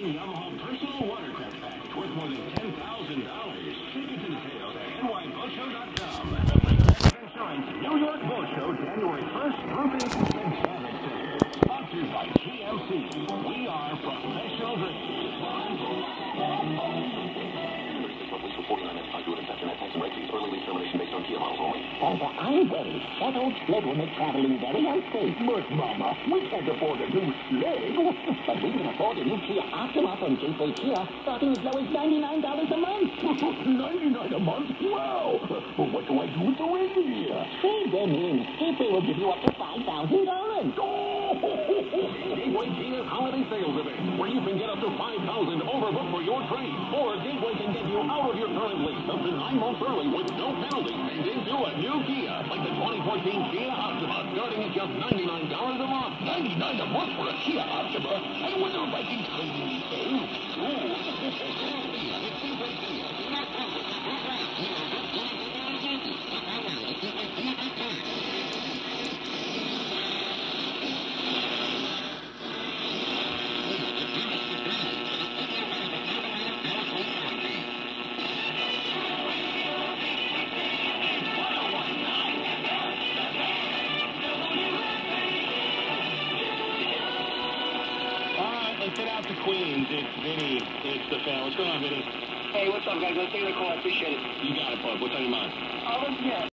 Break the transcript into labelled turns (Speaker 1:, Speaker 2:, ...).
Speaker 1: Yamaha personal watercraft package worth more than $10,000. See the details at nyboatshow.com. Insurance New York Boat Show, January 1st through 5th at Javits Center. Sponsored by GMC. We are professional drinkers. Early lease termination based on Kia models only.
Speaker 2: Although I'm ready, that old sled will make traveling very unsafe.
Speaker 3: But, Mama, we can't afford a new sled.
Speaker 2: But we can afford a new Kia Optima from Gateway Kia, starting as low as $99 a month.
Speaker 3: $99 a month? Wow! Well, what do I do with the reindeer?
Speaker 2: Trade them in. Gateway will give you up to $5,000.
Speaker 1: Gateway Kia's holiday sales event, where you can get up to $5,000 overbooked for your trade. Or Gateway can get you out of your current lease up to 9 months early with no penalty and into a new Kia, like the 2014 Kia Optima, starting at just $99 a month.
Speaker 3: $99 a month for a Kia Optima? I wonder if I can trade in these days.
Speaker 1: Let's head out to Queens. It's Vinny. It's the fan. What's going on, Vinny?
Speaker 4: Hey, what's up, guys? Let's take the call. I appreciate it.
Speaker 1: You got it, bud. What's on your mind?
Speaker 4: Listen here.